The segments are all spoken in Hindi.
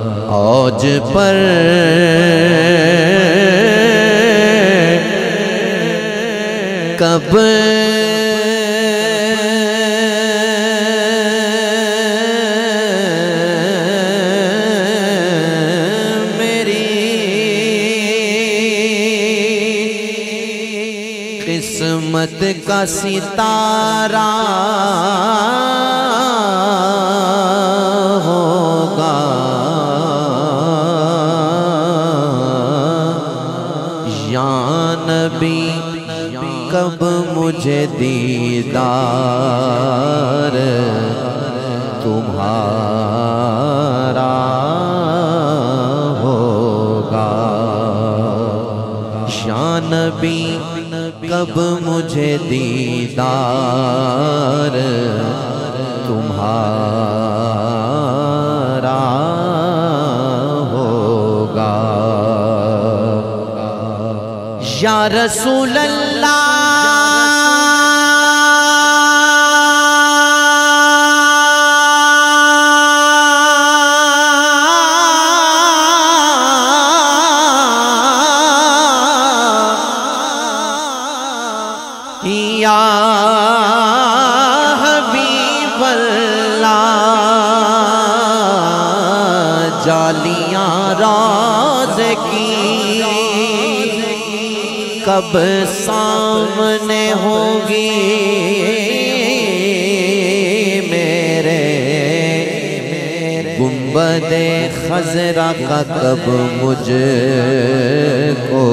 औज पर कब मेरी किस्मत का सितारा होगा, या नबी कब मुझे दीदार तुम्हारा होगा, या नबी कब मुझे दीदार तुम्हारा होगा। या रसूल अल्लाह या हबीब अल्लाह जालियां रोज़ की कब सामने होगी मेरे, गुंबदे खजरा का कब मुझको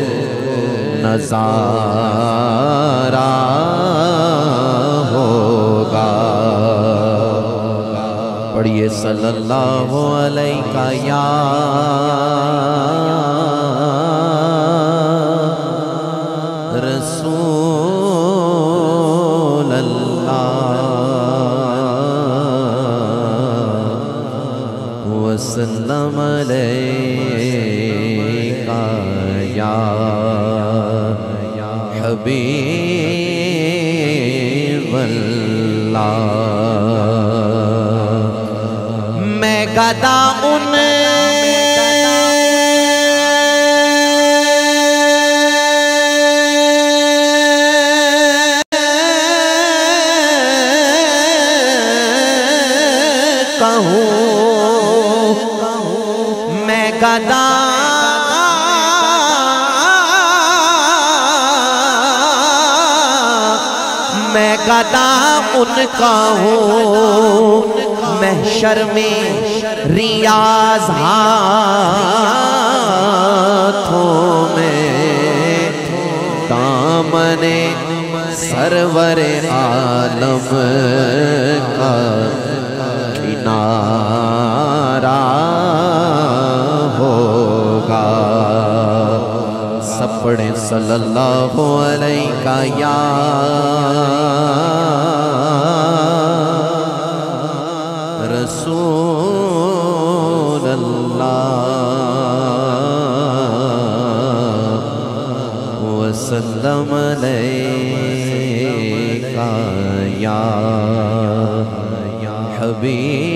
नज़ारा होगा। पढ़िए सल्लल्लाहु अलैहि या रसूल अल्लाह वसल्लम अलैका या हबीब अल्लाह। मैं गदा उन कहूँ, मैं गदा मैं गदा उनका हूँ, महशर में रियाज हाथों में दामने सरवरे आलम का किनारा होगा। सब पढ़े सल्लल्लाहु अलैहि या रसूल अल्लाह वसल्लम अलैका या हबीब